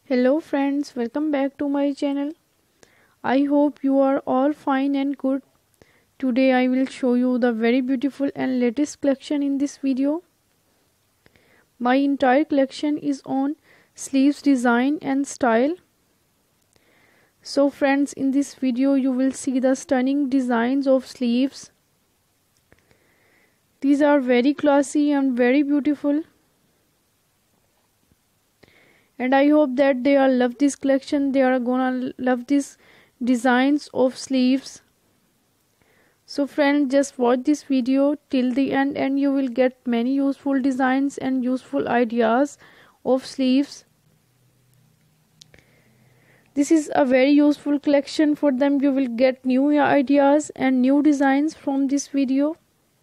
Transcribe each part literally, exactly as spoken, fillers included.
Hello friends, welcome back to my channel. I hope you are all fine and good. Today I will show you the very beautiful and latest collection in this video. My entire collection is on sleeves design and style. So friends, in this video you will see the stunning designs of sleeves. These are very classy and very beautiful. And I hope that they are love this collection. They are gonna love these designs of sleeves. So friends, just watch this video till the end and you will get many useful designs and useful ideas of sleeves. This is a very useful collection for them. You will get new ideas and new designs from this video.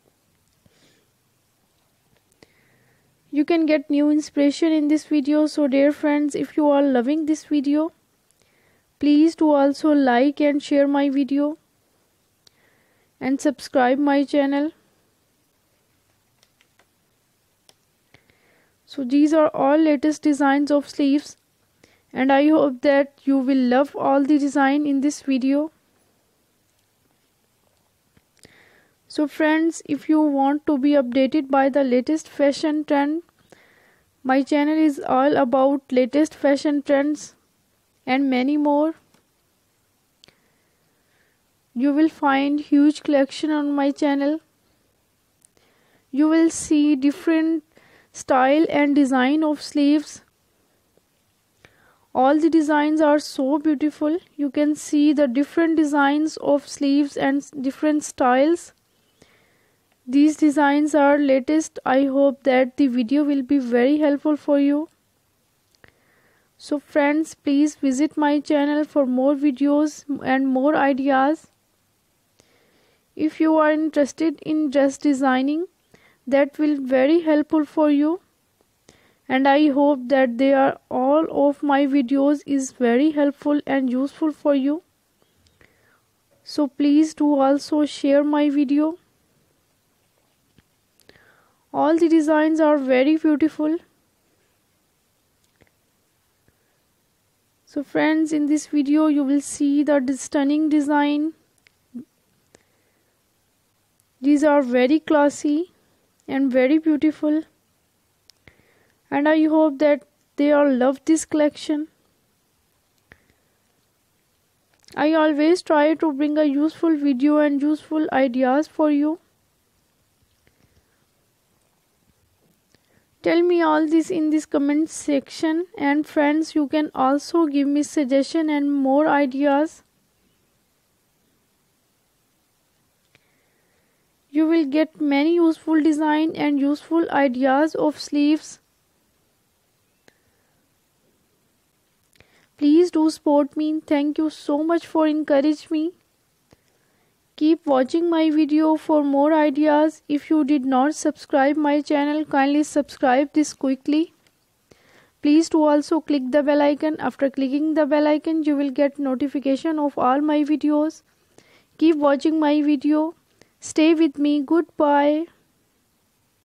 You can get new inspiration in this video. So dear friends, if you are loving this video, please do also like and share my video and subscribe my channel. So these are all latest designs of sleeves and I hope that you will love all the design in this video. So friends, if you want to be updated by the latest fashion trend, my channel is all about latest fashion trends and many more. You will find huge collection on my channel. You will see different style and design of sleeves. All the designs are so beautiful. You can see the different designs of sleeves and different styles. These designs are latest. I hope that the video will be very helpful for you. So friends, please visit my channel for more videos and more ideas. If you are interested in dress designing, that will be very helpful for you. And I hope that they are all of my videos is very helpful and useful for you. So please do also share my video. All the designs are very beautiful. So friends, in this video you will see the stunning design. These are very classy and very beautiful. And I hope that they all love this collection. I always try to bring a useful video and useful ideas for you. Tell me all this in this comment section, and friends, you can also give me suggestion and more ideas. You will get many useful design and useful ideas of sleeves. Please do support me. Thank you so much for encouraging me. Keep watching my video for more ideas. If you did not subscribe my channel, kindly subscribe this quickly. Please do also click the bell icon. After clicking the bell icon, you will get notification of all my videos. Keep watching my video. Stay with me. Goodbye.